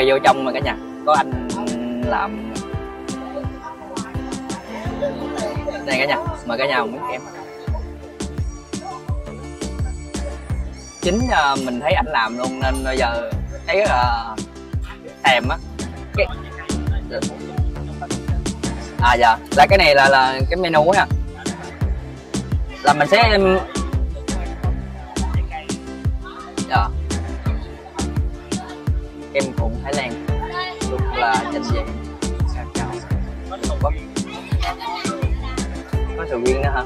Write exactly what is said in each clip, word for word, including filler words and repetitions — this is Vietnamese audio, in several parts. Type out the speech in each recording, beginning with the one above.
quay vô trong mà cả nhà có anh làm đây cả nhà, mời cả nhà một miếng kem. Chính uh, mình thấy anh làm luôn nên bây giờ thấy rất là thèm á. Cái... à dạ là cái này là là cái menu ha, là mình sẽ dạ. Kem cuộn Thái Lan luôn là chanh dây cao có, có sầu riêng nữa hả?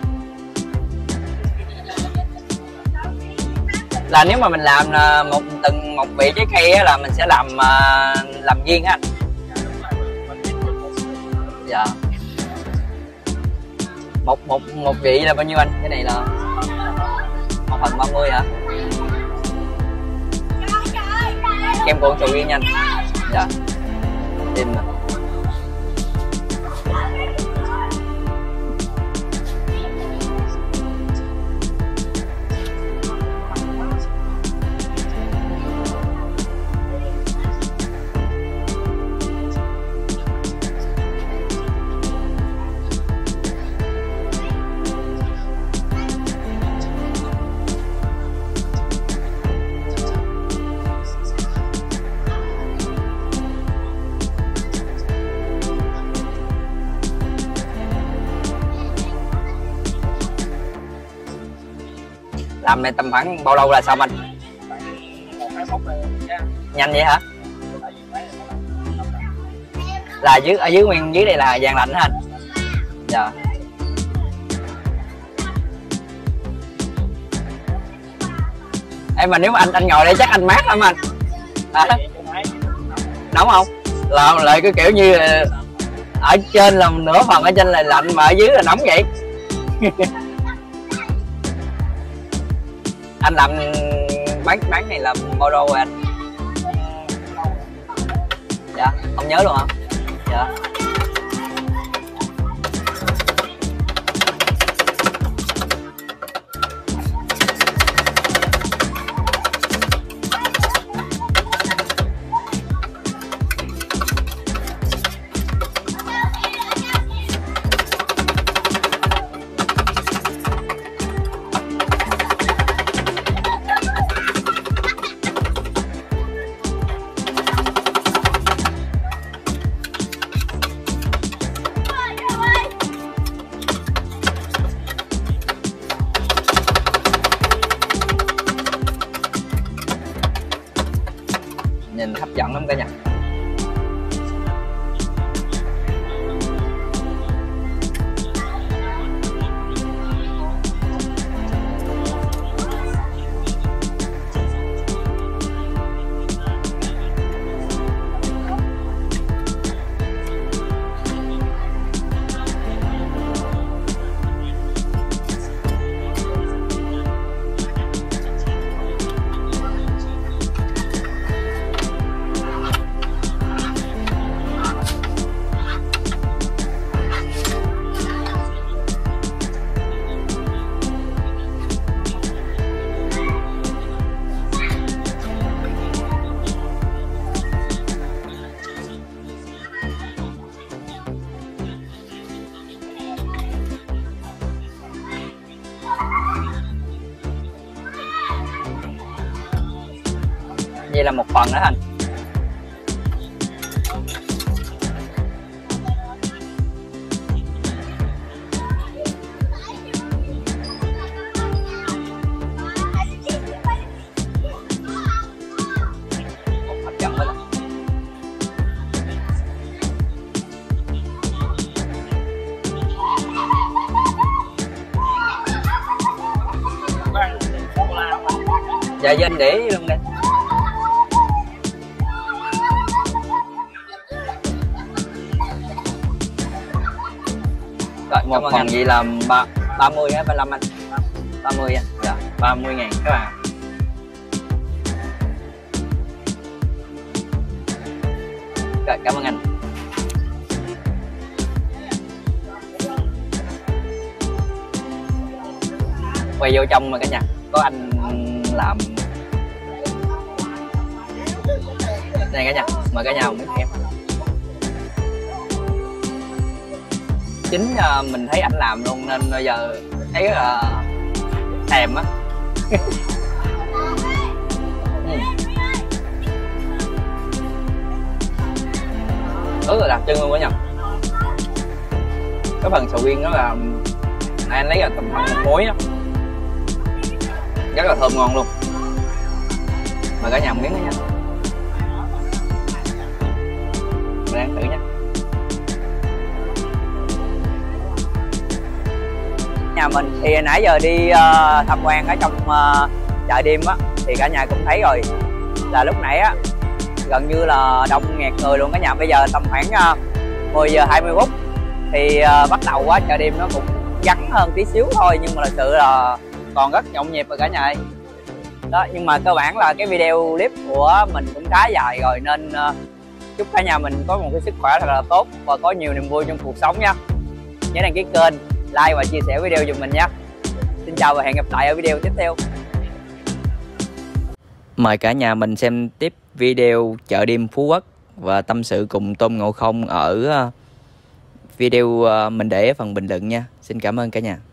Là nếu mà mình làm một từng một vị trái cây á, là mình sẽ làm làm riêng á anh. Dạ. Một một một vị là bao nhiêu anh? Cái này là một phần ba mươi hả? Kem cuộn sầu riêng nha anh. Dạ. Tìm nè. Làm này tầm khoảng bao lâu là xong anh? Nhanh vậy hả? Là dưới ở dưới nguyên dưới đây là vàng lạnh hả anh? Dạ. Em mà nếu mà anh anh ngồi đây chắc anh mát lắm anh. À, nóng không? Là lại cái kiểu như ở trên là nửa phần ở trên là lạnh mà ở dưới là nóng vậy. Anh làm bán bán này là bao lâu rồi anh? Dạ, không nhớ luôn hả? Dạ. Nhìn hấp dẫn lắm cả nhà. Vậy là một phần đó anh. Hấp dẫn quá. Dạ anh để luôn đây. Rồi, một phần vậy là ba ba mươi á, ba lăm anh. ba mươi anh. Dạ, ba mươi ngàn các bạn. Rồi, cảm ơn anh. Quay vô trong mà cả nhà có anh làm đây Này cả nhà, mời cả nhà một miếng kem. Chính uh, mình thấy ảnh làm luôn nên bây giờ thấy rất là thèm á. Rất là đặc trưng luôn cả nhà. Cái phần sầu riêng đó là này anh lấy ra tầm khoảng một muối á, rất là thơm ngon luôn. Mời cả nhà một miếng đó nha. Mình ăn thử nha. Nhà mình thì nãy giờ đi uh, tham quan ở trong uh, chợ đêm á, thì cả nhà cũng thấy rồi là lúc nãy á gần như là đông nghẹt người luôn cả nhà. Bây giờ tầm khoảng uh, mười giờ hai mươi phút thì uh, bắt đầu quá, chợ đêm nó cũng vắng hơn tí xíu thôi, nhưng mà thật sự là còn rất nhộn nhịp rồi cả nhà ơi. Đó, nhưng mà cơ bản là cái video clip của mình cũng khá dài rồi nên uh, chúc cả nhà mình có một cái sức khỏe thật là tốt và có nhiều niềm vui trong cuộc sống nha. Nhớ đăng ký kênh, like và chia sẻ video giùm mình nha. Xin chào và hẹn gặp lại ở video tiếp theo. Mời cả nhà mình xem tiếp video chợ đêm Phú Quốc và tâm sự cùng Tôn Ngộ Không ở video mình để ở phần bình luận nha. Xin cảm ơn cả nhà.